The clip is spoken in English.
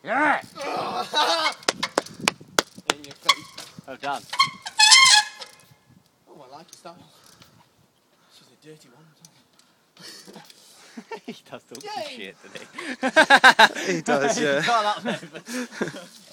Yeah! In your face. Oh, done. Oh, I like your style. She's a dirty one. He does talk some Yay! shit, doesn't he? He does, yeah. He's got that nervous.